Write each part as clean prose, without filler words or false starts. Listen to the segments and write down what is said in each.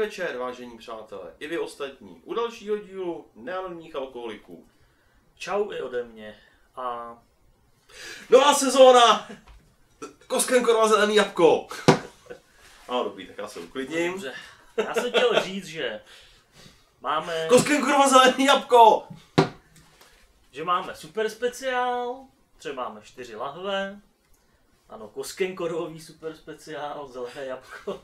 večer, vážení přátelé, i vy ostatní, u dalšího dílu Neanonymních alkoholiků. Čau i ode mě. A... Nová sezóna! Koskenkorova zelený jabko! No dobrý, tak já se uklidním. Dobře. Já jsem chtěl říct, že máme... Koskenkorova zelený jabko! Že máme super speciál, třeba máme 4 lahve. Ano, Koskenkorový super speciál, zelené jabko.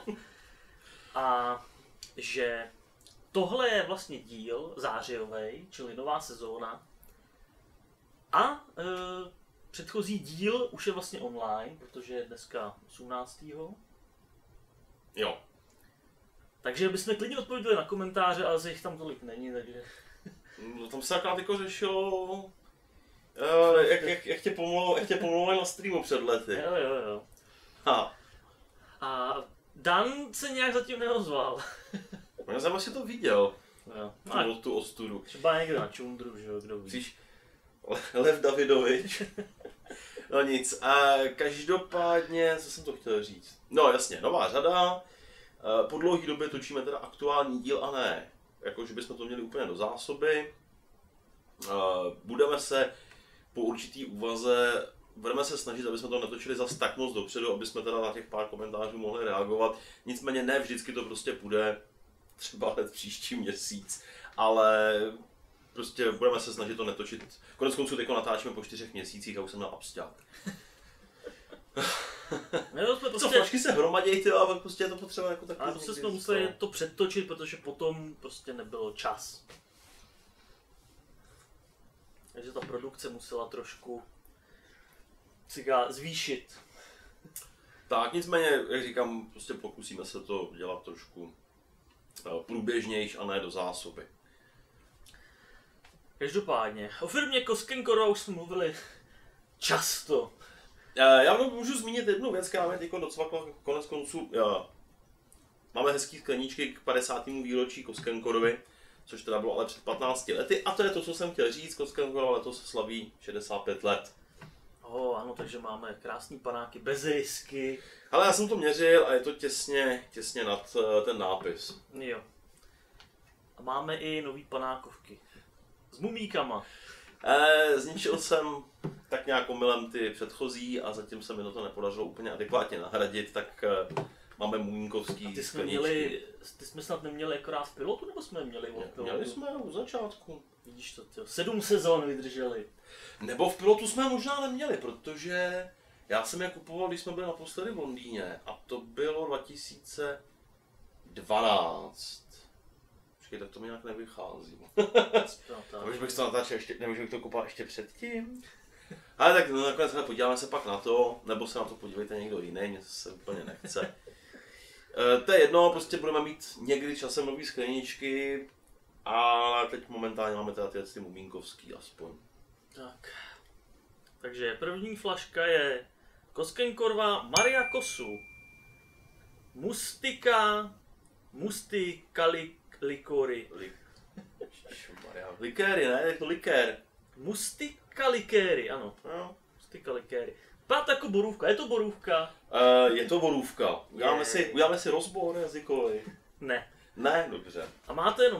A že tohle je vlastně díl zářijový, čili nová sezóna. A předchozí díl už je vlastně online, protože je dneska 18. Jo. Takže bychom klidně odpověděli na komentáře, ale jich tam tolik není, takže... No, tam se akorát jako řešilo, jak tě pomluvali na streamu před lety. Jo. Ha. A Dan se nějak zatím neozval. Já jsem asi to viděl. Jo. Tu ostudu. Třeba někde na čundru, že jo, kdo ví. Cíš, Lev Davidovič. No nic, a každopádně, co jsem to chtěl říct? No jasně, nová řada. Po dlouhé době točíme teda aktuální díl a ne, jakože bychom to měli úplně do zásoby. Budeme se po určitý úvaze, budeme se snažit, aby jsme to netočili zas tak moc dopředu, aby jsme teda na těch pár komentářů mohli reagovat. Nicméně ne vždycky to prostě půjde, třeba hned příští měsíc, ale prostě budeme se snažit to netočit. Konec konců teď natáčíme po 4 měsících a už jsem na absťák. Co flašky se hromadějí, ty, ale prostě je to potřeba jako takový. Ale prostě jsme museli to předtočit, protože potom prostě nebylo čas. Takže ta produkce musela trošku zvýšit. Tak nicméně, jak říkám, prostě pokusíme se to dělat trošku průběžnějš a ne do zásoby. Každopádně, o firmě Koskenkorova už jsme mluvili často. Já můžu zmínit jednu věc, která mě teď docvakla konec konců. Máme hezký skleníčky k 50. výročí Koskenkorovy, což teda bylo ale před 15 lety. A to je to, co jsem chtěl říct, Koskenkorova letos slaví 65 let. Ano, takže máme krásný panáky bez risky. Ale já jsem to měřil a je to těsně nad ten nápis. Jo. A máme i nový panákovky. S mumíkama. Zničil jsem tak nějak omylem ty předchozí a zatím se mi to nepodařilo úplně adekvátně nahradit, tak máme mumínkovský skleničky. Ty jsme snad neměli akorát v pilotu, nebo jsme měli od pilotu? Měli jsme u začátku. Vidíš to, tyjo. 7 sezón vydrželi. Nebo v pilotu jsme možná neměli, protože já jsem je kupoval, když jsme byli naposledy v Londýně a to bylo 2012. Počkej, tak to mi nějak nevychází. Už bych to natáčel ještě, nebo bych to kupoval ještě předtím. Ale tak no, nakonec podíváme se pak na to, nebo se na to podívejte někdo jiný, mě se úplně nechce. To je jedno, prostě budeme mít někdy časem nový skleničky, a teď momentálně máme teda ty mumínkovský aspoň. Tak. Takže první flaška je Koskenkorva Maria Kosu. Likory. Likéry, ne? Je to likér. Mustika likéry, ano. No. Mustika likéry. Vypadá jako borůvka, je to borůvka? Je to borůvka. Uděláme si rozbor jazykový. Ne. Ne, dobře. A máte jenom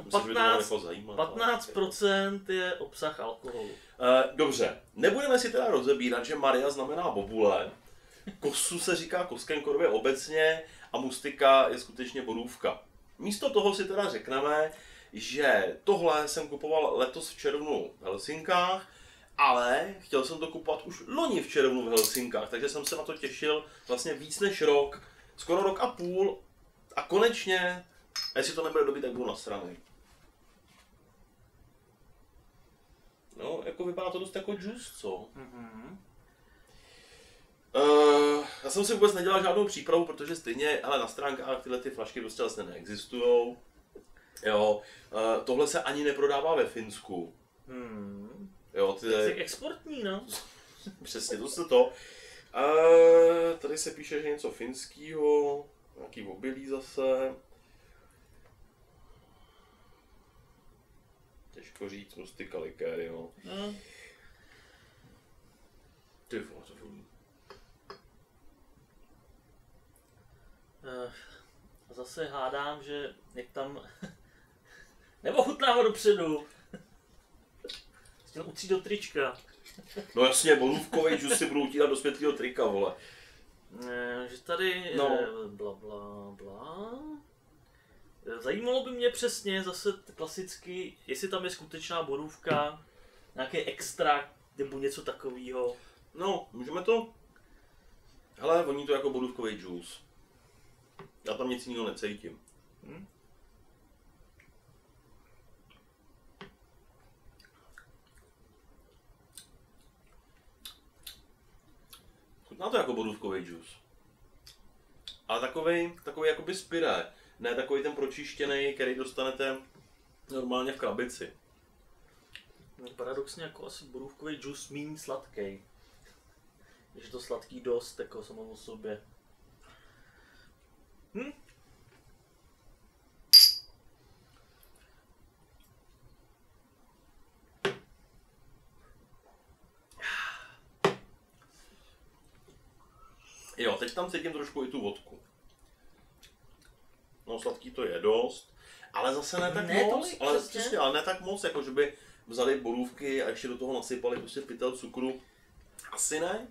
15% je obsah alkoholu. Dobře, nebudeme si teda rozebírat, že Maria znamená bobule, Kosu se říká Koskenkorově obecně a mustika je skutečně borůvka. Místo toho si teda řekneme, že tohle jsem kupoval letos v červnu v Helsinkách, ale chtěl jsem to kupovat už loni v červnu v Helsinkách, takže jsem se na to těšil vlastně víc než rok, skoro rok a půl a konečně, a jestli to nebude dobrý, tak budu nasranej. No, jako vypadá to dost jako džus, co? Mm-hmm. Já jsem si vůbec nedělal žádnou přípravu, protože stejně, ale na stránkách tyhle ty flašky prostě vlastně neexistujou. Jo, tohle se ani neprodává ve Finsku. Jo, ty... Je exportní, no? Přesně, to se to. Tady se píše, že něco finského, nějaký obilí zase. Těžko říct, mustika likéry, no. Ty vole, to se hádám, že jak tam nebo chutnává dopředu. Chtěl utřít do trička. No jasně, borůvkový džus si budou tírat do světlého trika, vole. Že tady No. bla bla bla. Zajímalo by mě přesně zase klasicky, jestli tam je skutečná borůvka, nějaký extrakt nebo něco takového. No, můžeme to? Hele, voní to jako borůvkový džus. Já tam nic jiného necítím. Chutná to jako borůvkový džus. Ale takovej jakoby spiré. Ne takový ten pročištěný, který dostanete normálně v krabici. Paradoxně jako asi borůvkový džus míň sladký. Je to sladký dost, jako samo o sobě. Jo, teď tam cítím trošku i tu vodku. No, sladký to je dost, ale zase ne tak Ne moc, tolik, ale přesně. přesně, ale ne tak moc, jako že by vzali borůvky a ještě do toho nasypali prostě pytel cukru. Asi ne.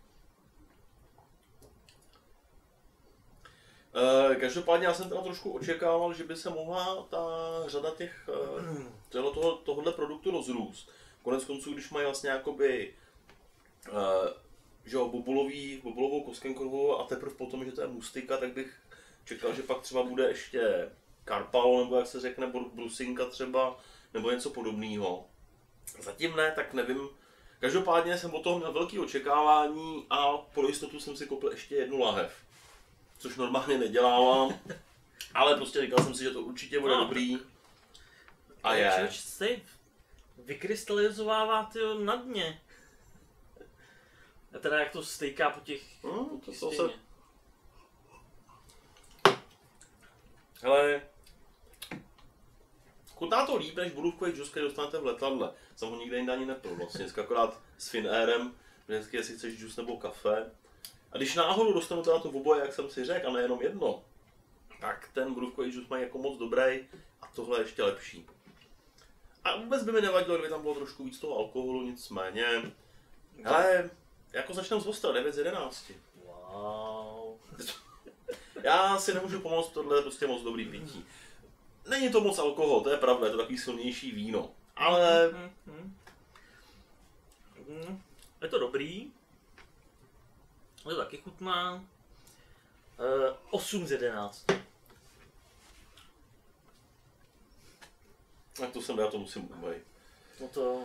Každopádně já jsem teda trošku očekával, že by se mohla ta řada těch tohohle produktu rozrůst. Konec konců, když mají vlastně jakoby že jo, bobulovou koskenkorovou a teprve potom, že to je mustika, tak bych čekal, že pak třeba bude ještě karpalo, nebo jak se řekne, brusinka třeba, nebo něco podobného. Zatím ne, tak nevím. Každopádně jsem od toho měl velké očekávání a pro jistotu jsem si koupil ještě jednu lahev. Což normálně nedělávám, ale prostě říkal jsem si, že to určitě bude dobrý. A je. Člověč se vykrystalizovává na dně. A teda jak to stejká po těch To stěně. se... Hele, chutná to líp než borůvkový džus, který dostanete v letadle. Jsem ho nikde jinde ani nepil vlastně, dneska akorát s Finnairem, vždycky jestli chceš džus nebo kafe. A když náhodou dostanu teda to oboje, jak jsem si řekl, a nejenom jedno, tak ten borůvkový džus mají jako moc dobrý a tohle je ještě lepší. A vůbec by mi nevadilo, kdyby tam bylo trošku víc toho alkoholu, nicméně. Hele, jako začneme z ostra, 9 z 11. Wow. Já si nemůžu pomoct, tohle je prostě moc dobrý pití. Není to moc alkohol, to je pravda, je to takový silnější víno. Ale Je to dobrý. Je to taky chutná. 8 z 11. tak to jsem, já to musím umýt. No to...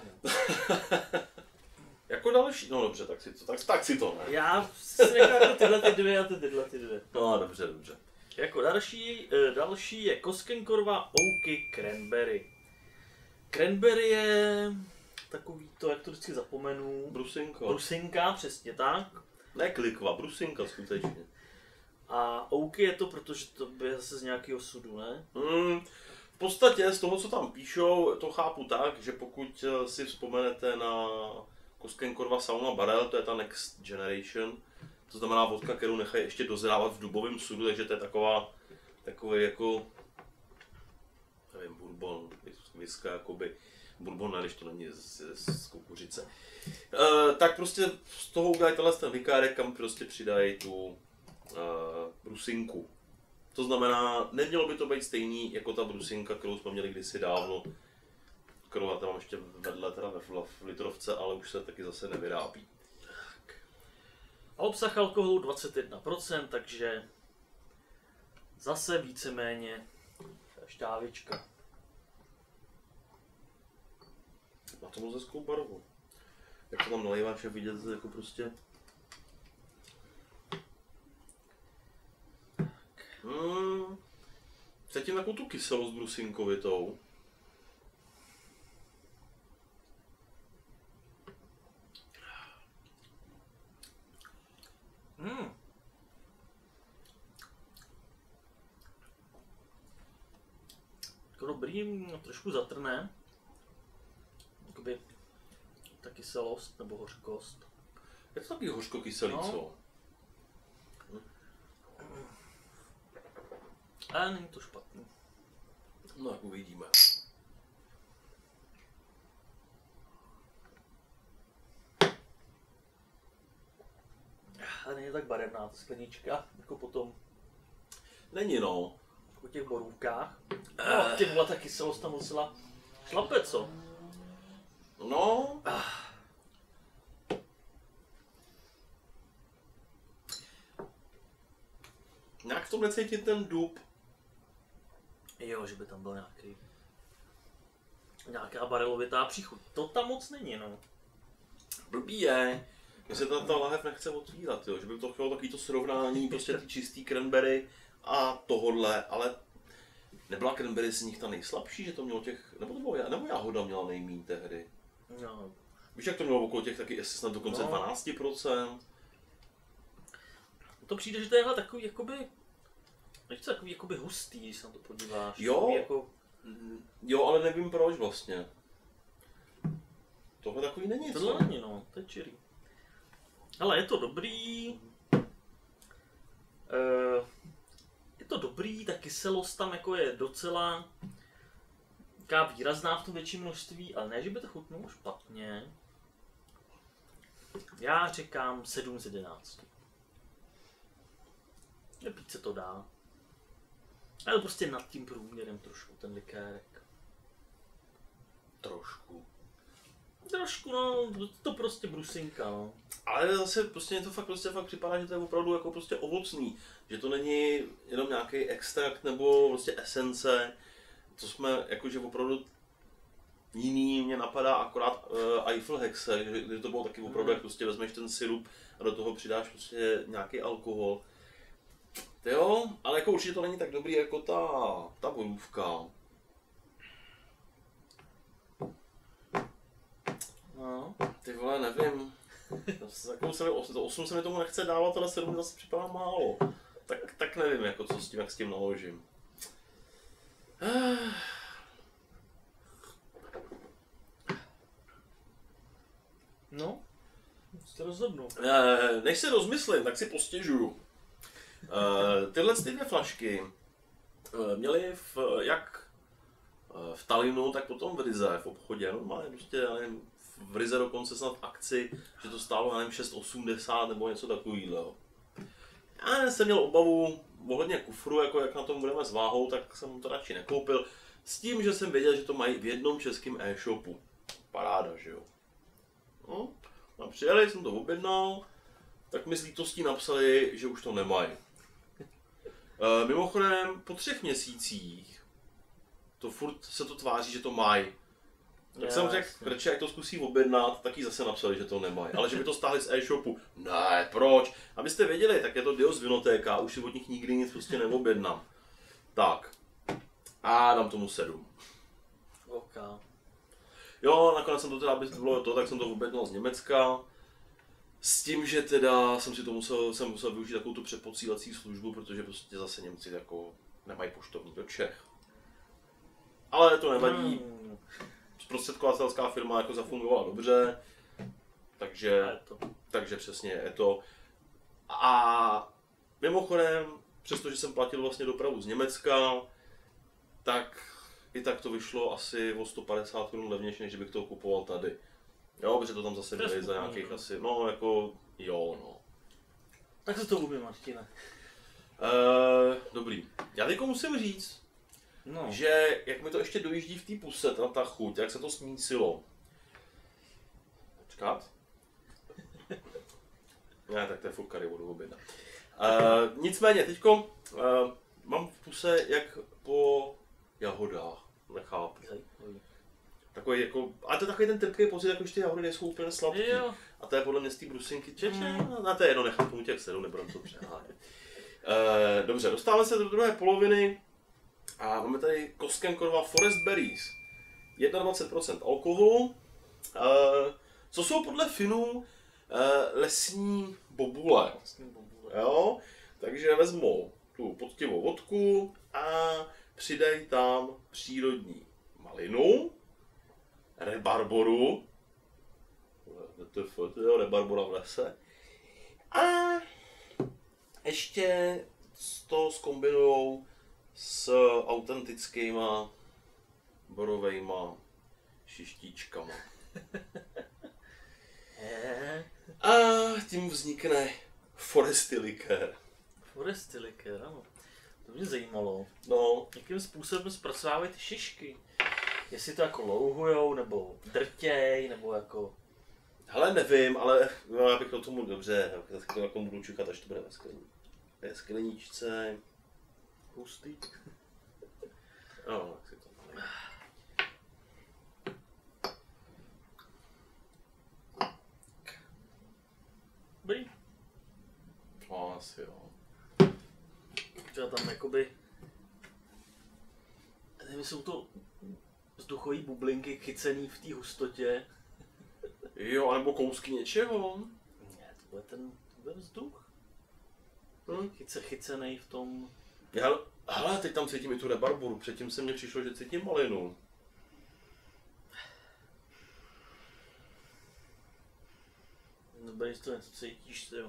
Jako další, no dobře, tak si to ne. Já si nechám tyhle ty dvě a tyhle ty dvě. No dobře. Jako další je Koskenkorva Ouky Cranberry. Cranberry je takový to, jak to vždycky zapomenu. Brusinka, přesně tak. Ne klikva, brusinka skutečně. A Ouky je to, protože to by zase z nějakého sudu, ne? V podstatě z toho, co tam píšou, to chápu tak, že pokud si vzpomenete na Koskenkorva Sauna Barrel, to je ta Next Generation, to znamená vodka, kterou nechají ještě dozrávat v dubovém sudu, takže to je takový jako, nevím, bourbon, whisky jakoby, bourbon, ne, když to není z kukuřice. Tak prostě z toho udělají ten likérek, kam prostě přidají tu brusinku. To znamená, nemělo by to být stejný jako ta brusinka, kterou jsme měli kdysi dávno, kterou já tam mám ještě vedle teda v litrovce, ale už se taky zase nevyrábí. A obsah alkoholu 21%, takže zase víceméně šťávička. Má to moc hezkou barvu. Jak to tam nalejváš, je vidět jako prostě... Cítím takovou tu kyselost brusinkovitou. Jako dobrý, trošku zatrné. Jakoby ta kyselost nebo hořkost. Je to taky hořko-kyselý, No. co? A není to špatný. No, jak uvidíme. A není tak barevná ta sklenička, jako potom Není no. po těch borůvkách. No, ty vole, ta kyselost tam musela šlape, co? No. Nějak v tom necítit ten dub. Jo, že by tam byl nějaká barelovitá příchuť. To tam moc není, no. Blbý je, že se ta lahev nechce otvírat, jo. Že by to chtělo takový to srovnání, prostě ty čistý cranberry a tohodle, ale nebyla cranberry z nich ta nejslabší, že to mělo těch, nebo jahoda měla nejmíň tehdy. No. Víš, jak to mělo okolo těch taky snad dokonce 12%? To přijde, že to je takový jakoby, nechci takový jakoby hustý, když se na to podíváš. Jo, jako... jo, ale nevím proč vlastně. Tohle takový není, Tohle není, no, to je čirý. Ale je to dobrý. Je to dobrý, ta kyselost tam jako je docela taková výrazná v tom větším množství, ale ne, že by to chutnalo špatně. Já říkám 7 z 11. Nepít se to dá. Ale prostě nad tím průměrem trošku ten likérek. Trošku. Trošku, no, to prostě brusinka, no. Ale zase prostě mě to fakt připadá, že to je opravdu jako prostě ovocný. Že to není jenom nějaký extrakt nebo prostě esence. To jsme jakože opravdu jiný, mě napadá akorát Eiffel Hexe, že to bylo taky opravdu, jak prostě vezmeš ten sirup a do toho přidáš prostě nějaký alkohol. Jo, ale jako určitě to není tak dobrý jako ta borůvka. No. Ty vole, nevím. To 8 se mi tomu nechce dávat, ale 7 zase připadá málo. Tak nevím, jako co s tím, jak s tím naložím. No, jste rozhodnu. Než se rozmyslím, tak si postěžuju. Tyhle dvě flašky měly jak v Tallinnu, tak potom v Rize v obchodě. Normálně prostě, já nevím, v Rize dokonce snad v akci, že to stálo, já nevím, 6,80 nebo něco takového. Já jsem měl obavu ohledně kufru, jako jak na tom budeme s váhou, tak jsem to radši nekoupil. S tím, že jsem věděl, že to mají v jednom českém e-shopu. Paráda, že jo. No, a přijeli, jsem to objednal, tak mi s lítostí napsali, že už to nemají. Mimochodem, po 3 měsících to furt se to tváří, že to mají. Tak jsem řekl, radši jak to zkusí objednat, tak jí zase napsali, že to nemají. Ale že by to stáhli z e-shopu. Ne, proč? Abyste věděli, tak je to Dios Vinotéka, už si od nich nikdy nic prostě neobjednám. Tak. A dám tomu 7. OK. Jo, nakonec jsem to teda, aby bylo to, tak jsem to objednal z Německa. S tím, že teda jsem musel využít takovou tu přeposílací službu, protože prostě zase Němci jako nemají poštovní do Čech. Ale to nevadí. Zprostředkovatelská firma jako zafungovala dobře, takže přesně je to. A mimochodem, přestože jsem platil vlastně dopravu z Německa, tak i tak to vyšlo asi o 150 Kč levnější, než bych to kupoval tady. Jo, protože to tam zase měli za nějakých asi, no jako, jo no. Tak se to umím, Martine. Dobrý. Já teď musím říct, no, že jak mi to ještě dojíždí v té puse, ta chuť, jak se to smísilo. Počkat. Ne, tak to je furt curry, budu objednat. Nicméně, teďko mám v puse jak po jahodách, nechápu. Takový jako, ale to je takový ten trpký pocit, jako že ty jahody nejsou úplně sladký. Jo. A to je podle mě z té brusinky, na to je jedno, nechám tomu těch 7, nebudem to přehánět. Dobře, dostáváme se do druhé poloviny a máme tady Koskenkorva Forest Berries. 21% alkoholu, co jsou podle Finů lesní bobule. Jo? Takže vezmou tu poctivou vodku a přidají tam přírodní malinu, rebarboru, rebarbora v lese, a ještě to zkombinujou s autentickýma borovejma šištíčkama. A tím vznikne Foresty likér. Foresty likér, ano. To mě zajímalo. No. Jakým způsobem zpracovávají ty šišky? Jestli to jako louhujou, nebo drtěj, nebo jako... Hele, nevím, ale já bych o tomu dobře, tak to jako budu čekat, až to bude ve skleníčce. Hustý. No, tak si to máme. Dobrý. No, asi jo. Třeba tam jakoby... Nevím, jsou to vzduchové bublinky chycený v té hustotě. Jo, anebo kousky něčeho. Ne, to bude vzduch. Chycený v tom... Hele, teď tam cítím i tu rebarburu, předtím se mně přišlo, že cítím malinu. Dobrý, to něco cítíš, ty jo.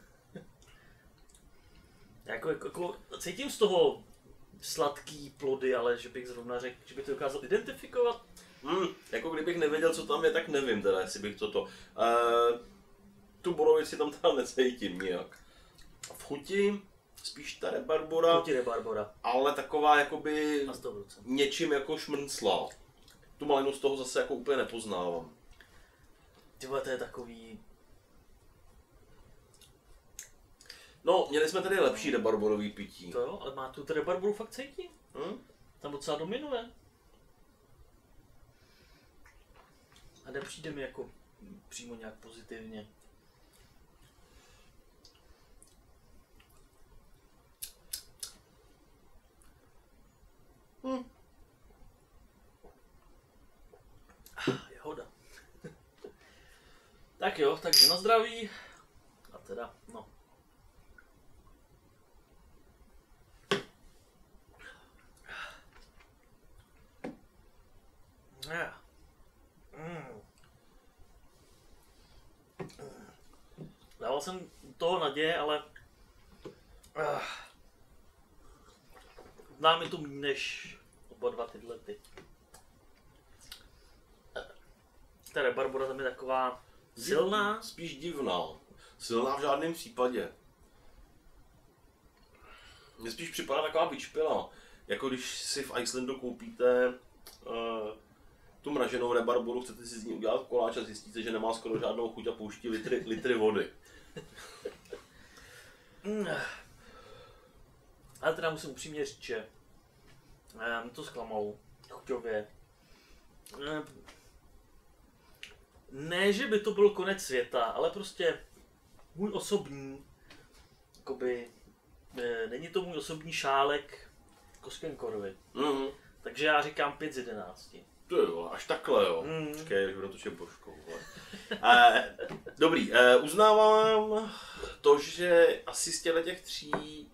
jako, cítím z toho sladký plody, ale že bych zrovna řekl, že bych to dokázal identifikovat. Jako kdybych nevěděl, co tam je, tak nevím teda, jestli bych toto. Tu borovici tam teda necítím nijak. V chuti spíš ta rebarbora, ale taková jakoby něčím jako šmrnclá. Tu malinu z toho zase jako úplně nepoznávám. Tyhle, to je takový... No, měli jsme tady lepší rebarborový pití. To jo, ale má tu rebarboru fakt cítí? Tam docela dominuje. A nepřijde mi jako přímo nějak pozitivně. Jehoda. Tak jo, takže na zdraví. A teda, no. Dával jsem toho naděje, ale dá mi to méně než oba dva tyhle ty. Ta rebarbora tam je taková silná. Spíš divná. Silná v žádném případě. Mně spíš připadá taková vyčpělá. Jako když si v Icelandu koupíte tu mraženou rebarboru, chcete si z ní udělat koláč a zjistíte, že nemá skoro žádnou chuť a pouští litry vody. Ale teda musím upřímně říct, že mě to zklamalo chuťově. Ne, že by to byl konec světa, ale prostě můj osobní, jakoby, není to můj osobní šálek Koskenkorvy. Takže já říkám 5 z 11. To jo, až takhle jo. Počkej, že budu točit božkou. Dobrý, uznávám to, že asi z těch 3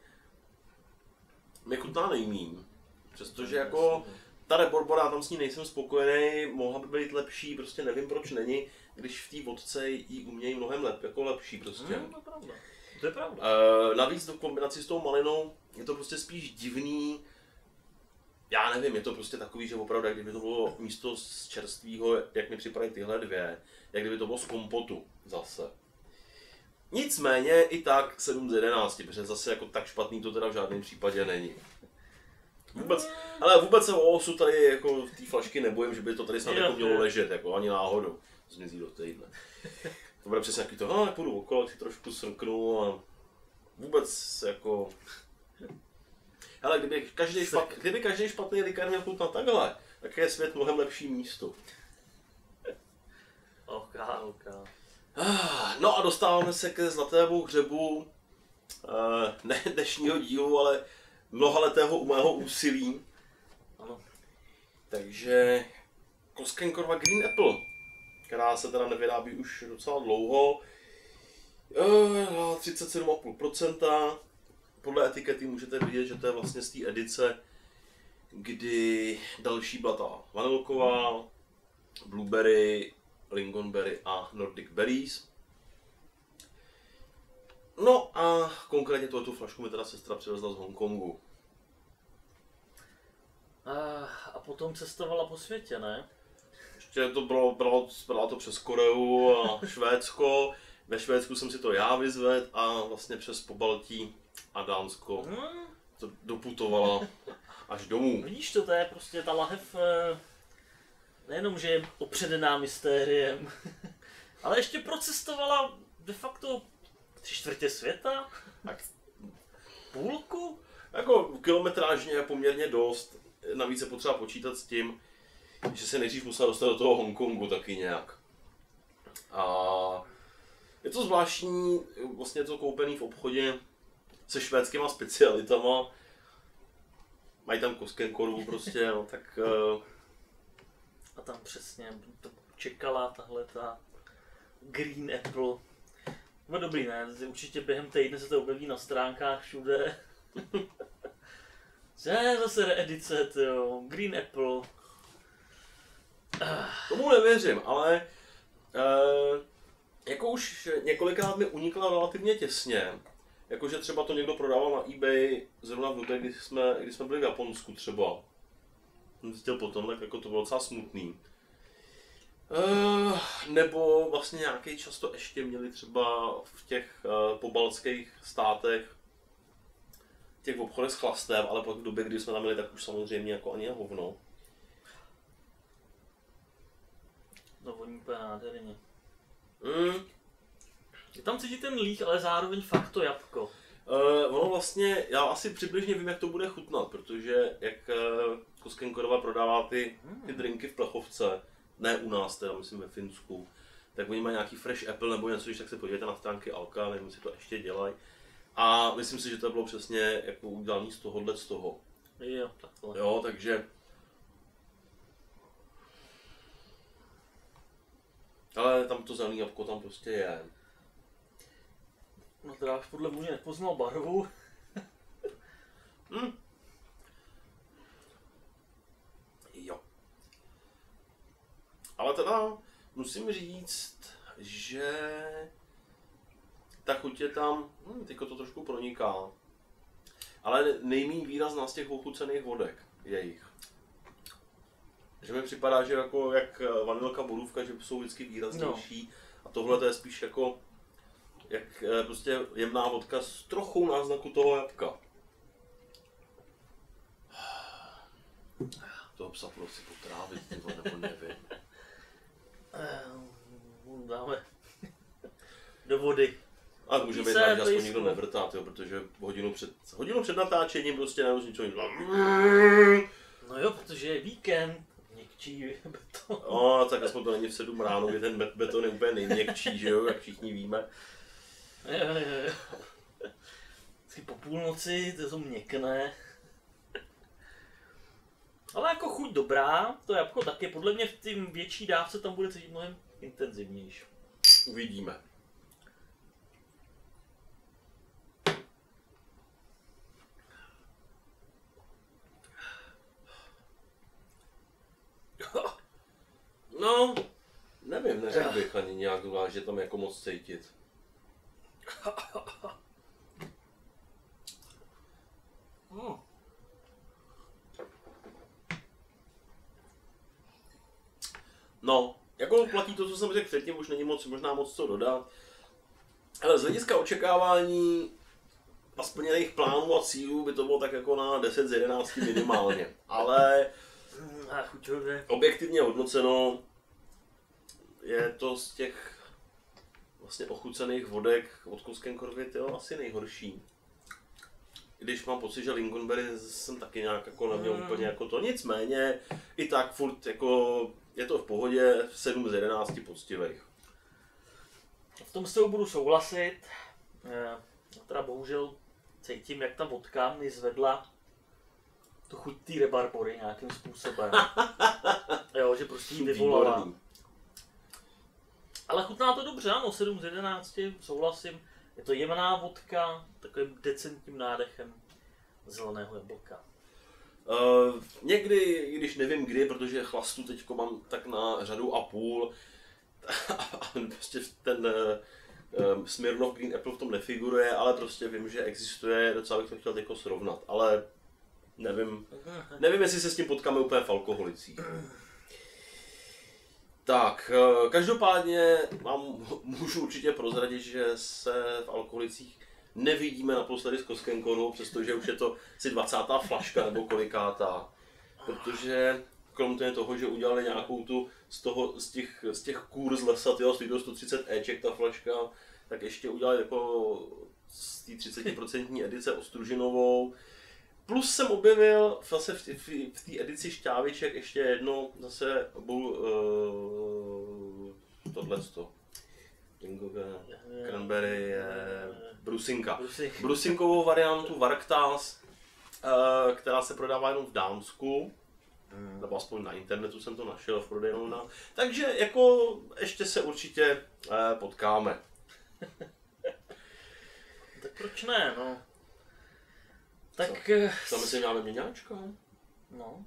mi chutná nejmín. Přestože jako ta rebarbora, tam s ní nejsem spokojený, mohla by být lepší, prostě nevím proč není, když v té vodce jí umějí mnohem lepší prostě. To je pravda. Navíc do kombinaci s tou malinou je to prostě spíš divný. Já nevím, je to prostě takový, že opravdu, jak kdyby to bylo místo z čerstvého, jak mi připadají tyhle dvě, jak kdyby to bylo z kompotu zase. Nicméně i tak 7 z 11, protože zase jako tak špatný to teda v žádném případě není. Vůbec se o osu tady jako v té flašky nebojím, že by to tady snad jako mělo ležet, jako ani náhodou. Zmizí do téhle. To bude přesně nějaký to, půjdu okolo, si trošku srknu a vůbec jako... Hele, kdyby každý špatný likér měl chutnat takhle, tak je svět mnohem lepší místo. Ok. No a dostáváme se ke zlatému hřebu, ne dnešního dílu, ale mnohaletého mého úsilí. Ano. Takže Koskenkorva Green Apple, která se teda nevyrábí už docela dlouho, 37,5%. Podle etikety můžete vidět, že to je vlastně z té edice, kdy další byla ta vanilková, blueberry, lingonberry a nordic berries. No a konkrétně tuhletu flašku mi teda sestra přivezla z Hongkongu. A potom cestovala po světě, ne? Ještě to bylo to přes Koreu a Švédsko. Ve Švédsku jsem si to já vyzvedl a vlastně přes Pobaltí a Dánsko to doputovala až domů. Vidíš to je prostě ta lahev nejenom, že je opředená mystériem, ale ještě procestovala de facto 3/4 světa? Tak. Půlku? Jako kilometrážně je poměrně dost, navíc je potřeba počítat s tím, že se nejdřív musela dostat do toho Hongkongu taky nějak. A je to zvláštní, vlastně je to koupený v obchodě se švédskýma specialitama. Mají tam Koskenkorvu prostě, no tak... A tam přesně to čekala tahle ta Green Apple. No dobrý, ne? Určitě během týdne se to objeví na stránkách všude. Zase reedice, tyjo. Green Apple. Tomu nevěřím, ale jako už několikrát mi unikla relativně těsně. Jakože třeba to někdo prodával na eBay zrovna v době, kdy jsme byli v Japonsku třeba. Jsem zjistil potom, tak jako to bylo docela smutný. Nebo vlastně nějaký čas to ještě měli třeba v těch pobaltských státech, v těch obchodech s chlastem, ale pak v době, kdy jsme tam měli, tak už samozřejmě jako ani na hovno. No voní úplně nádherně. Je tam cítit ten líh, ale zároveň fakt to jabko. Ono vlastně, já asi přibližně vím, jak to bude chutnat, protože jak Koskenkorva prodává ty drinky v plechovce, ne u nás teda, myslím ve Finsku, tak oni mají nějaký fresh apple nebo něco, když tak se podívejte na stránky Alka, nevím, jestli to ještě dělají. A myslím si, že to bylo přesně jako udělané z toho. Jo, takhle. Jo, takže... Ale tam to zelený jabko tam prostě je. No teda už podle mě nepoznal barvu. Jo. Ale teda musím říct, že ta chuť je tam, teďko to trošku proniká, ale nejméně výrazná z těch ochucených vodek jejich. Že mi připadá, že jako jak vanilka, borůvka, že jsou vždycky výraznější a tohle to je spíš jako jak prostě jemná vodka s trochou náznaku toho jabka. Toho psa budu si potrávit, nebo nevím. Dáme do vody. A může být rád, že aspoň nikdo nevrtá, protože hodinu před natáčením prostě nemusí ničeho nic. No jo, protože je víkend, měkčí beton. No, tak aspoň to není v 7 ráno, kdy ten beton je úplně nejměkčí, že jo, jak všichni víme. Jo. Po půlnoci to jsou měkné. Ale jako chuť dobrá, to jabko taky, podle mě v tím větší dávce tam bude cítit mnohem intenzivnější. Uvidíme. No, nevím, neřekl bych ani nějak zvlášť, že tam jako moc cítit. No, jako platí to, co jsem řekl předtím, už není možná moc co dodat. Ale z hlediska očekávání a splněných plánů a cílů by to bylo tak jako na 10 z 11 minimálně. Ale objektivně hodnoceno je to z těch vlastně ochucených vodek od Koskenkorvy asi nejhorší. Když mám pocit, že Lingonberry jsem taky nějak jako neměl úplně jako to. Nicméně i tak furt jako je to v pohodě, 7 z 11 poctivých. V tom s tou budu souhlasit. Teda bohužel cítím, jak ta vodka mi zvedla tu chuť té rebarbory nějakým způsobem. Jo, že prostě ji vyvolala. Ale chutná to dobře, ano, 7 z 11, souhlasím. Je to jemná vodka, takovým decentním nádechem zeleného jablka. Někdy, i když nevím kdy, protože chlastu teďko mám tak na řadu a půl, prostě ten Smirnoff Green Apple v tom nefiguruje, ale prostě vím, že existuje, docela bych to chtěl teďko srovnat, ale Nevím, jestli se s tím potkáme úplně v alkoholicích. Tak, každopádně vám můžu určitě prozradit, že se v alkoholicích nevidíme naposledy s Koskenkorou, přestože už je to asi 20. flaška nebo kolikátá. Protože kromě toho, že udělali nějakou tu z těch kůr z lesa, stojí to 130 Eček ta flaška, tak ještě udělali jako z té 30% edice ostružinovou. Plus jsem objevil zase v té edici šťáviček ještě jedno zase tohleto. Cranberry je brusinka. Brusinkovou variantu Varktas, která se prodává jenom v Dánsku. Nebo aspoň na internetu jsem to našel v prodejnách. Takže jako ještě se určitě potkáme. Tak proč ne, no. Tak... Co myslím, máme měňáčka? No.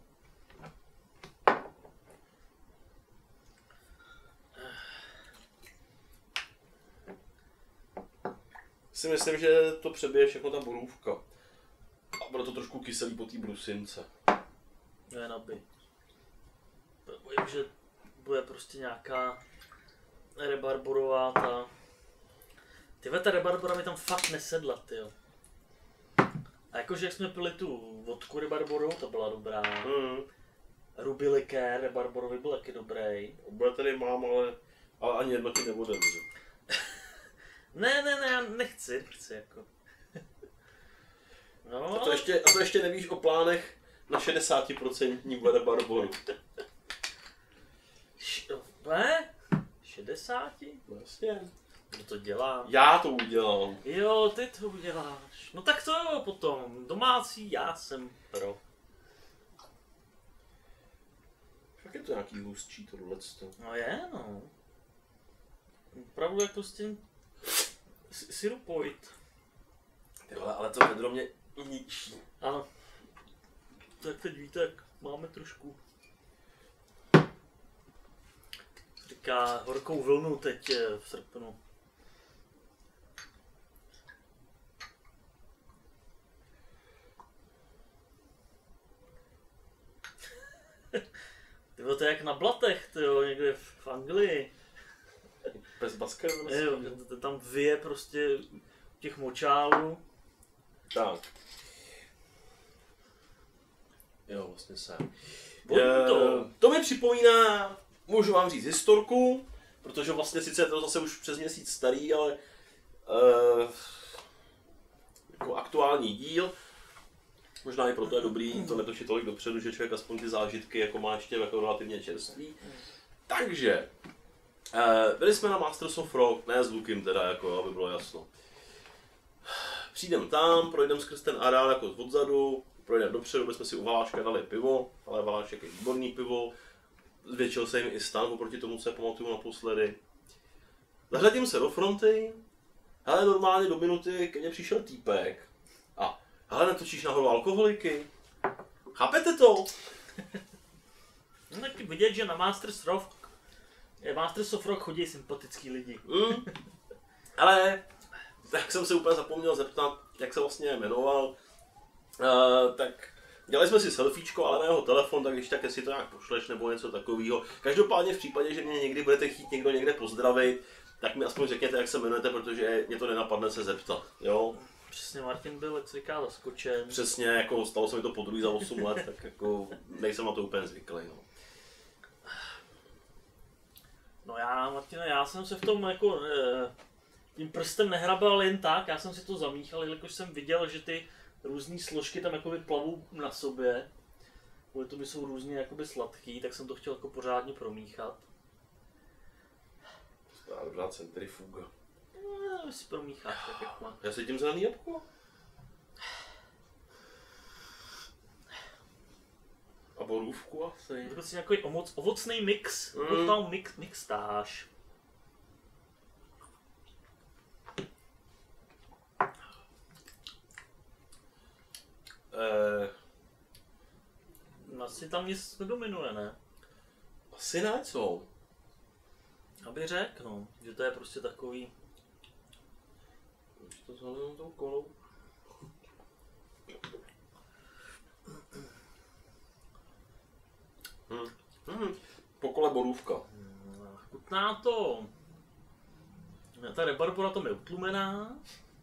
Si myslím, že to přebije všechno ta borůvka. A bude to trošku kyselý po té brusince. Ne, nabij. Bojím, že bude prostě nějaká rebarborová ta... Tyhle, ta rebarbora mi tam fakt nesedla, tyjo. A jakože jak jsme pili tu vodku rebarborovou, to byla dobrá. Ruby likér rebarborový byl taky dobrý. Oboje tady mám, ale ani jedno ti neodevřu. Ne, já nechci jako. No, a to ještě nevíš o plánech na 60% rebarboru. Ne? 60? Vlastně. Kdo to dělá? Já to udělám. Jo, ty to uděláš. No tak to jo, potom. Domácí, já jsem pro. Jak je to nějaký hustší tohleto? No je, no. Opravdu jak prostě sirupoid. Tyhle, ale to vedro mě ničí. Ano. Tak teď víte, jak máme trošku. Říká horkou vlnu teď v srpnu. Tyjo, to je jak na blatech, tyjo, někde v Anglii. Bez basket Jo, tam vyje prostě těch močálů. Tak. Jo, vlastně se. To mi připomíná, můžu vám říct historku, protože vlastně sice je to zase už přes měsíc starý, ale jako aktuální díl. Možná i proto je dobrý to netočit tolik dopředu, že člověk aspoň ty zážitky jako má ještě jako relativně čerstvý. Takže, byli jsme na Masters of Rock, ne s Lukem teda, jako, aby bylo jasno. Přijdem tam, projdem skrz ten areál jako odzadu, projdem dopředu, kde jsme si u Valáška dali pivo, ale Valášek je výborný pivo. Zvětšil se jim i stan oproti tomu, co je pamatuju naposledy. Zařadím se do fronty, ale normálně do minuty ke mně přišel týpek. A hele, netočíš nahoru alkoholiky? Chápete to? No tak vidět, že na Masters of Rock chodí sympatický lidi. Ale tak jsem se úplně zapomněl zeptat, jak se vlastně jmenoval. Tak dělali jsme si selfiečko, ale na jeho telefon, tak když tak jestli to nějak pošleš nebo něco takového. Každopádně v případě, že mě někdy budete chtít někdo někde pozdravit, tak mi aspoň řekněte, jak se jmenujete, protože mě to nenapadne se zeptat, jo? Přesně, Martin byl, jak se říká, zaskočen. Přesně, jako stalo se mi to podruhé za 8 let, tak jako nejsem na to úplně zvyklý, no. No Martine, já jsem se v tom jako tím prstem nehrabal jen tak, já jsem si to zamíchal, jelikož jsem viděl, že ty různé složky tam jakoby plavou na sobě. Kvůli tomu jsou různě jakoby sladký, tak jsem to chtěl jako pořádně promíchat. Dobrá centrifuga. No, si promíchat, tak jak má. Já si tím zelený jabko? A borůvku asi. To prostě nějaký ovocný mix, tam mixtáž. Asi tam nic nedominuje, ne? Asi ne, co? Aby řekl, no, že to je prostě takový... Už to zelenou tou kolou. okolo borůvka. Chutná to. Ta rebarbora tam je utlumená.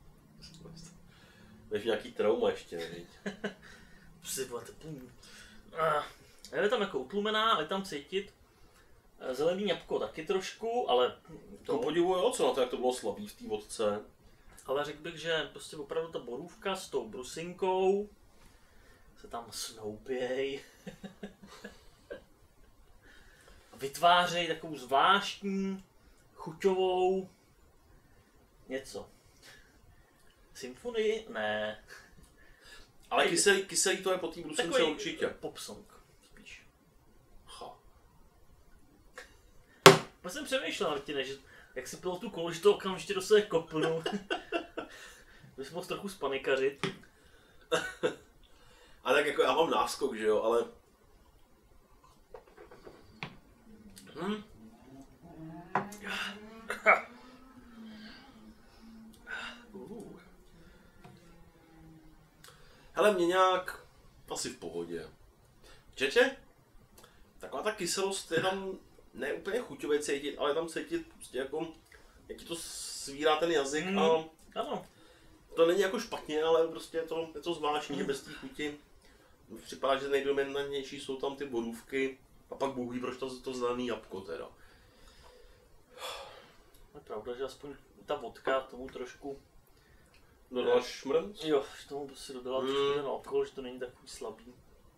Máš nějaký trauma ještě, nevíš? Je tam jako utlumená, ale tam cítit zelený jablko taky trošku, ale To podivuji, jo, co na to, jak to bylo slabý v té vodce. Ale řekl bych, že prostě opravdu ta borůvka s tou brusinkou se tam snoupěj. Vytvářejí takovou zvláštní, chuťovou něco. Symfonii? Ne. Ale kyselý to je po té brusince určitě. Pop song spíš. Ha. Já jsem přemýšlel, Martine, že jak si pil tu kolu, že to okamžitě do sebe kopnu. Bys mohl trochu spanikařit. A tak jako já mám náskok, že jo, ale... Hele, mě nějak asi v pohodě. Čeče? Taková ta kyselost je tam ne úplně chuťově cítit, ale tam cítit prostě jako, jak ti to svírá ten jazyk a Ano. to není jako špatně, ale prostě je to zvláštní, bez té chuti. Připadá, že nejdominantnější jsou tam ty borůvky a pak bůh ví, proč to zelený jabko teda. Je pravda, že aspoň ta vodka tomu trošku... Dodala šmrnc? Jo, že tomu prostě dodala trošku ten alkohol, že to není takový slabý.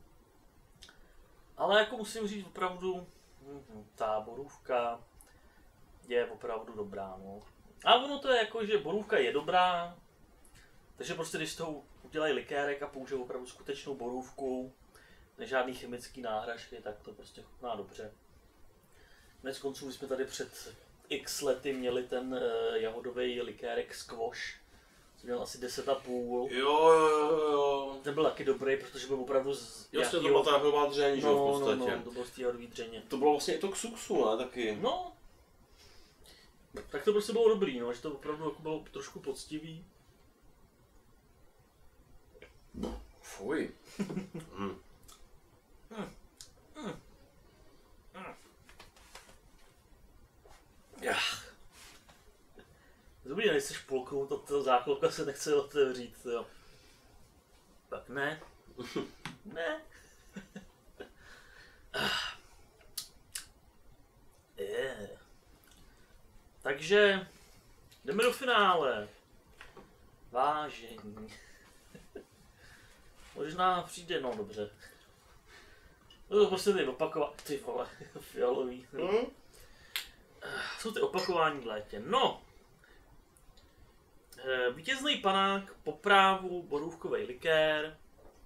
Ale jako musím říct opravdu, ta borůvka je opravdu dobrá, no. A ono to je jako, že borůvka je dobrá, takže prostě když z toho udělají likérek a použijou opravdu skutečnou borůvku, nežádný chemický náhražky, tak to prostě chutná dobře. Konec konců jsme tady před x lety měli ten jahodový likérek Squash, co měl asi 10,5. Jo. Ten byl taky dobrý, protože byl opravdu z Jasně, to byla ta jahodová dřeň, že jo, v podstatě. No, to bylo z té jahodové dřeně. To bylo vlastně i to ksuksu, ne, taky. No, tak to prostě bylo dobrý, no, že to opravdu jako bylo trošku poctivý. Fuj. Dobrý, když chceš polknout, ta záklopka se nechce otevřít, jo. Tak ne. Ne. Takže jdeme do finále. Vážení. Možná přijde, no dobře. No to prostě ty opakovat, ty vole, fialový. Jsou ty opakování v létě. No. Vítězný panák po právu borůvkový likér,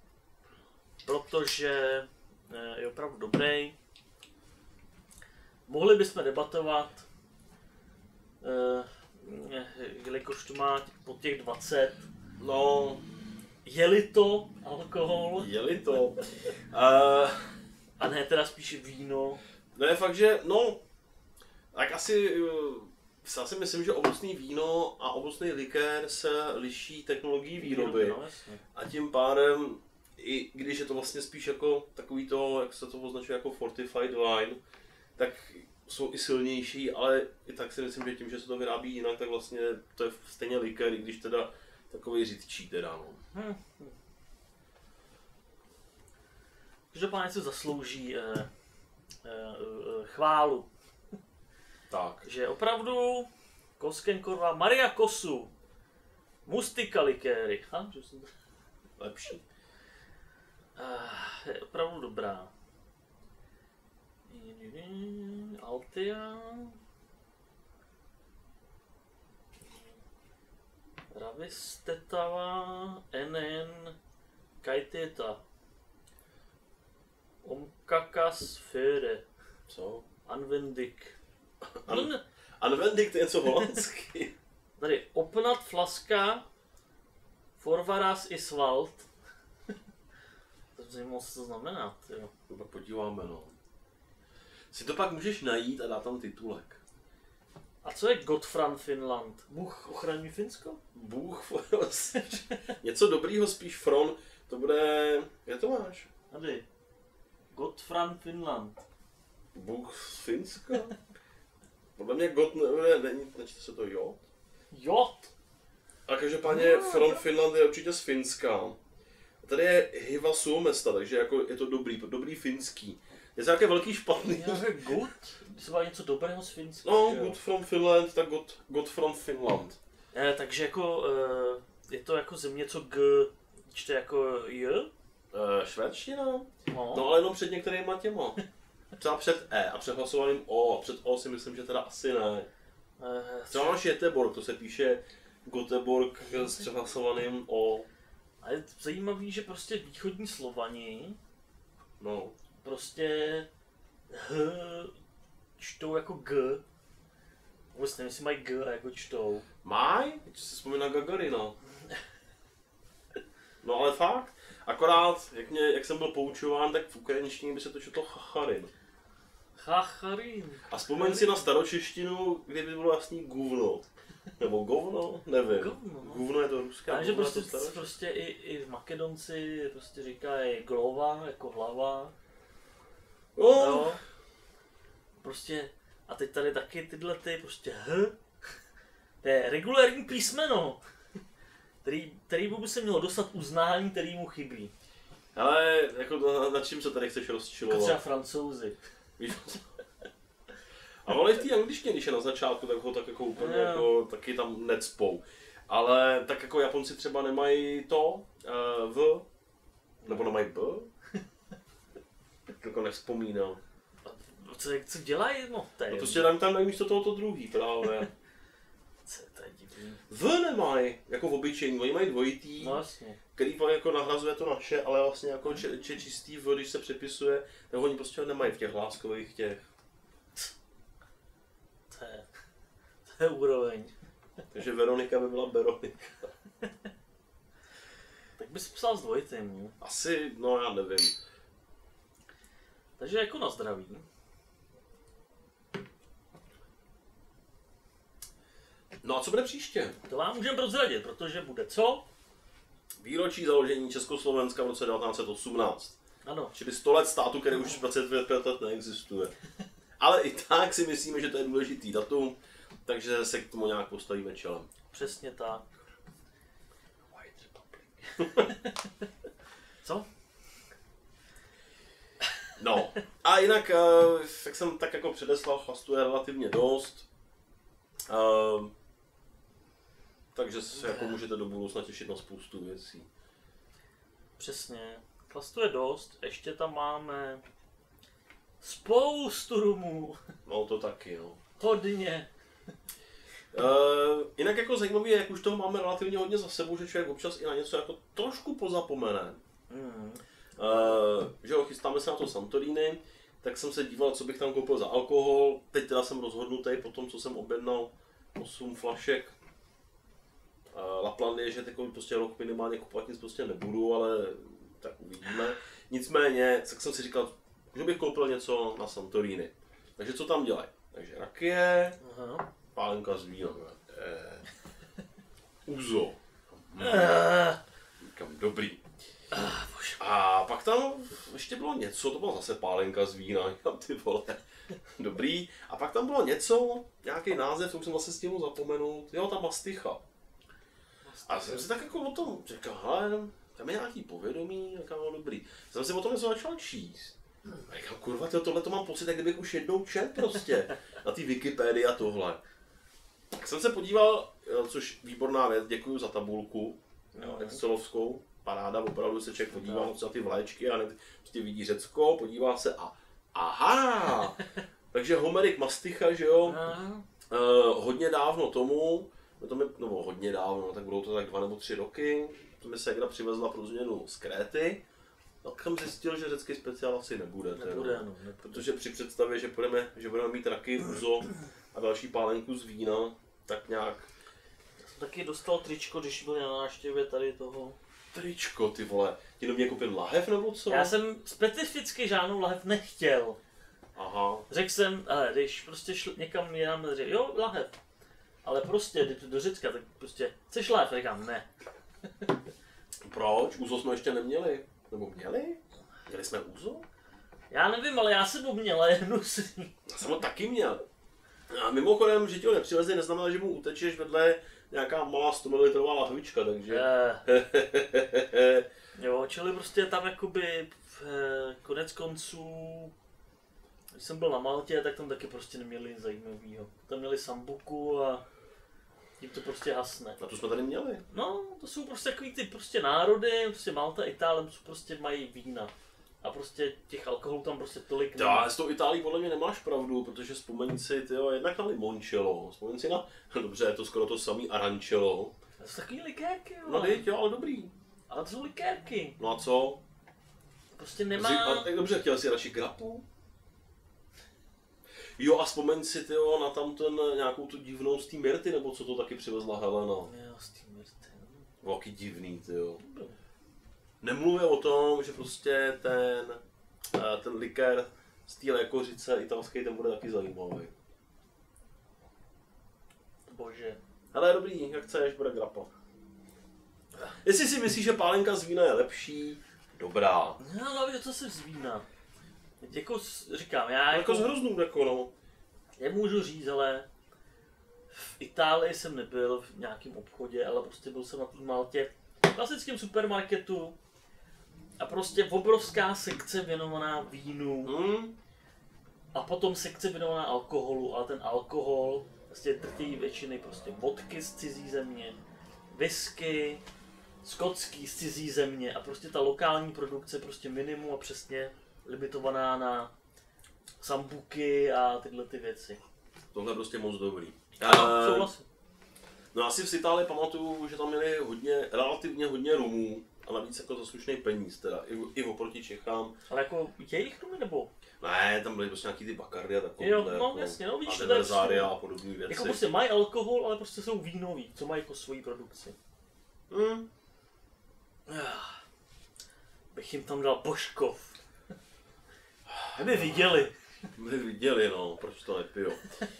protože je opravdu dobrý. Mohli bychom debatovat, jelikož to má pod těch 20. No, Je-li to alkohol? je-li to. A ne teda spíš víno. No je fakt, že, no, tak asi, já si myslím, že ovocný víno a ovocný likér se liší technologií výroby. No, jasně. A tím pádem, i když je to vlastně spíš jako takový to, jak se to označuje jako fortified wine, tak jsou i silnější, ale i tak si myslím, že tím, že se to vyrábí jinak, tak vlastně to je stejně likér, i když teda takový řidčí teda, no. Každopádně se zaslouží chválu. Tak. Že opravdu Koskenkorva Maria Kosu Mustika likéry. Lepší. Je opravdu dobrá. Altia. Ravistetava NN Kaiteta. Omkakas Före. Co? Anvendik. Anvendik, to je něco holandsky. Tady opnat flaska Forvaras i Svalt. To zajímalo, co to znamená, jo. To pak podíváme, no. Si to pak můžeš najít a dát tam titulek. A co je Gotfran Finland? Bůh ochraňuje Finsko? Bůh, něco dobrýho, spíš Fron, to bude, kde to máš? Tady. Gotfran Finland. Bůh z Finska? Podle mě není, nečte se to Jot? Jot. A každopádně From Finland je určitě z Finska. Tady je Hiva Suomesta, takže jako je to dobrý finský. Je to nějaké velký špatný. Já řekl good, když se má něco dobrého z Finska. No, good from Finland, tak good from Finland. Takže jako, je to jako země, co G čte jako J? Švédština? No. No ale jenom před některýma těma. Třeba před E a před hlasovaným O a před O si myslím, že teda asi ne. Třeba máš Göteborg, to se píše Göteborg s přehlasovaným O. A je zajímavý, že prostě východní Slovani No. prostě H čtou jako G. Vůbec nevím, jestli mají G jako čtou. Maj? Teď si vzpomíná Gagarina. No ale fakt. Akorát, jak jsem byl poučován, tak v ukrajinštině by se to četlo Chacharin. Chacharin. A vzpomeň si na staročeštinu, kde by bylo jasný guvno. Nebo govno? Nevím. Govno, no. Guvno je to ruská. Takže prostě i v Makedonci prostě říkají glova jako hlava. Oh. No. Prostě, a teď tady taky tyhle ty prostě H. To je regulární písmeno, který by se mělo dostat uznání, který mu chybí. Ale jako nad čím se tady chceš Jako rozčilovat? třeba Francouzi. A ale v té angličtině, když je na začátku, tak ho tak jako úplně jako, taky tam necpou. Ale tak jako Japonci třeba nemají to V, nebo nemají B. Tak jako nevzpomínám. Co dělají? No, No prostě tam dají místo tohoto druhý právě. Co to je divný. V nemají, jako v obyčejní, oni mají dvojitý, No vlastně. který jako nahrazuje to naše, ale vlastně jako čistý V, když se přepisuje, tak oni prostě ho nemají v těch hláskových těch. To je úroveň. Takže Veronika by byla Beronika. Tak bys psal s dvojitým, ne? Asi, no já nevím. Takže jako na zdraví. No a co bude příště? To vám můžeme prozradit, protože bude co? Výročí založení Československa v roce 1918. Ano. Čili 100 let státu, který už 25 let neexistuje. Ale i tak si myslíme, že to je důležitý datum, takže se k tomu nějak postavíme čelem. Přesně tak. White Republic. Co? No, a jinak, jak jsem tak jako předeslal, chlastu je relativně dost. Takže se jako můžete do budoucna těšit na spoustu věcí. Přesně. Chlastu je dost, ještě tam máme spoustu rumů. No to taky, no. Hodně. Jinak jako zajímavé je, jak už toho máme relativně hodně za sebou, že člověk občas i na něco jako trošku pozapomene. Že jo, chystáme se na to Santorini, tak jsem se díval, co bych tam koupil za alkohol. Teď teda jsem rozhodnutý po tom, co jsem objednal 8 flašek Laplandy, že takový prostě rok minimálně kupovat nic prostě nebudu, ale tak uvidíme. Nicméně, tak jsem si říkal, že bych koupil něco na Santorini. Takže co tam dělají? Takže rakie, pálenka z vína, uzo. Říkám, dobrý. A pak tam ještě bylo něco, to byla zase pálenka z vína, říkám, ty vole, dobrý. A pak tam bylo něco, nějaký název, to už jsem zase stihl zapomenout, jo, ta masticha. A jsem si tak jako o tom říkal, hele, tam je nějaký povědomí, tak bylo dobrý. Jsem si o tom něco začal číst. A říkám, kurva, tohle to mám pocit, jak kdybych už jednou čet prostě, na té Wikipedii a tohle. Tak jsem se podíval, což výborná věc, děkuji za tabulku, excelovskou, paráda, opravdu se člověk podívá na ty vlaječky a hned prostě vidí Řecko, podívá se a aha! Takže Homeric Masticha, že jo, hodně dávno tomu, nebo hodně dávno, tak budou to tak 2 nebo 3 roky, to mi Segra přivezla pro změnu z Kréty, tak jsem zjistil, že řecký speciál asi nebude. Nebude. Protože při představě, že budeme mít raky, uzo a další pálenku z vína, tak nějak... Já jsem taky dostal tričko, když byli na návštěvě tady toho. Tričko, ty vole, ti do mě koupil lahev nebo co? Já jsem specificky žádnou lahev nechtěl. Aha. Řekl jsem, ale když prostě někam jinam, řekl, jo, lahev. Ale prostě, když do Řecka, tak prostě, chceš lahev? Říkám, ne. Proč? Uzo jsme ještě neměli. Nebo měli? Měli jsme uzo? Já nevím, ale já jsem ho měl hnusný. Já jsem ho taky měl. A mimochodem, že ti ho nepřivezli, neznamená, že mu utečeš vedle nějaká malá 100 ml lahvička, takže... Jo, čili prostě tam jakoby konec konců, když jsem byl na Maltě, tak tam taky prostě neměli nic zajímavého. Tam měli sambuku a tím to prostě hasne. A to jsme tady měli. No, to jsou prostě takový ty prostě národy, prostě Malta, Itálie, prostě mají vína. A prostě těch alkoholů tam prostě tolik není. S tou Itálií podle mě nemáš pravdu, protože vzpomeň si, tyjo, jednak na limoncello, vzpomeň si na, dobře, je to skoro to samý arancello. To jsou takový likérky, jo. No teď jo, ale dobrý. Ale to jsou likérky. No a co? Prostě nemá... Tak dobře, chtěl jsi radši grapu? Jo a vzpomeň si, tyjo, na tam nějakou tu divnou z té Myrty, nebo co to taky přivezla Helena. Jo, z té Myrty. Jaký divný, tyjo. Nemluvě o tom, že prostě ten likér z té lékořice italský, ten bude taky zajímavý. Bože. Ale dobrý, jak chceš, bude grappa. Jestli si myslíš, že pálenka z vína je lepší, dobrá. No, ale co se z vína? Jako říkám, já jako z hroznů, jako no. Nemůžu říct, ale v Itálii jsem nebyl v nějakém obchodě, ale prostě byl jsem na té Maltě v klasickém supermarketu a prostě obrovská sekce věnovaná vínu a potom sekce věnovaná alkoholu, ale ten alkohol prostě drtí většiny prostě vodky z cizí země, whisky, skotský z cizí země a prostě ta lokální produkce prostě minimum a přesně limitovaná na sambuky a tyhle ty věci. Tohle je prostě moc dobrý. Souhlasím. No asi v Itálii pamatuju, že tam měli relativně hodně rumů a navíc jako za slušný peníz, teda i oproti Čechám. Ale jako jejich rumy nebo? Ne, tam byly prostě nějaký ty Bacardi a takové. Jo, no jasně, no víš, a a podobné věci. Jako prostě mají alkohol, ale prostě jsou vínoví, co mají jako svoji produkci. Bych jim tam dal Božkov. Aby viděli. By viděli, no, proč to nepijou.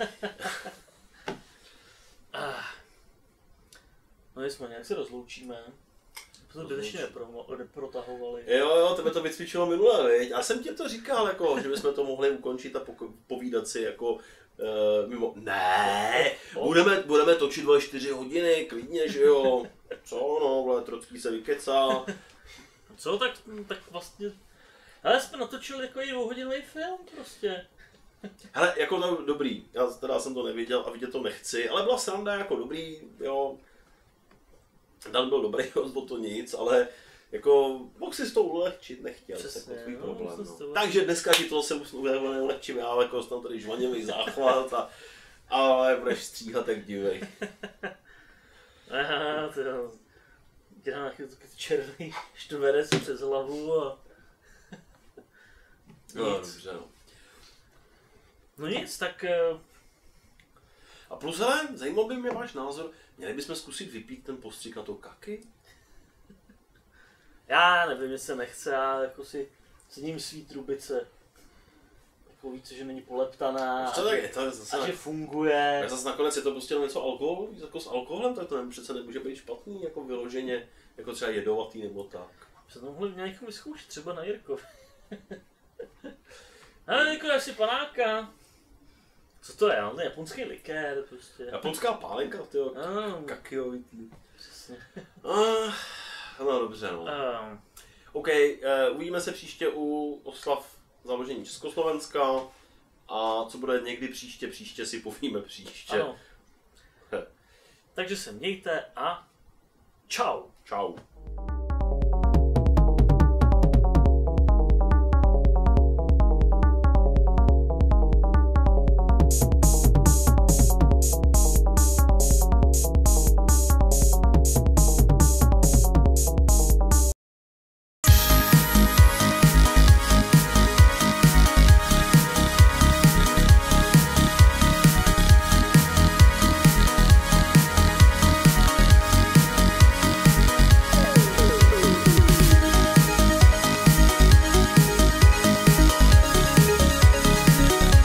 No jsme nějak se rozloučíme. To zbytečně neprotahovali. Jo, tebe to vycvičilo minule, viď? Já jsem ti to říkal, jako, že bychom to mohli ukončit a povídat si jako mimo... Ne, budeme točit 24 hodiny, klidně, že jo. Co no, vole, Trocký se vykecá. Co, tak vlastně... Ale jsme natočili jako i 2hodinový film prostě. Hele, jako no, dobrý, já teda jsem to neviděl a vidět to nechci, ale byla sranda jako dobrý, jo. Dan byl dobrý, o to nic, ale jako mohl si s tou ulehčit, nechtěl, přesně, takový problém. No. No. Takže dneska ti to se ulehčím, já jako tam tady žvaněvý záchvat ale budeš stříhat jak divej. Aha, to jo. Dělám nějaký červený štverec přes hlavu a... No, dobře, no. No nic, tak... A plus, hele, zajímal by mě váš názor, měli bychom zkusit vypít ten postřik na to kaky? Já nevím, mě se nechce, já jako si cením svý trubice. Jako více, že není poleptaná co, tak je to zase že funguje. Tak zase nakonec je to prostě něco alkoholu, jako s alkoholem, tak to přece nemůže být špatný, jako vyloženě, jako třeba jedovatý nebo tak. Se to mohli nějakou vyzkoušet, třeba na Jirkovi. Ale jako dáš si panáka. Co to je? To je japonský likér prostě. Japonská pálenka, tyjo, kakiovitý. Přesně. No dobře, no. OK, uvidíme se příště u oslav založení Československa a co bude někdy příště si povíme příště. Ano. Takže se mějte a čau. Čau.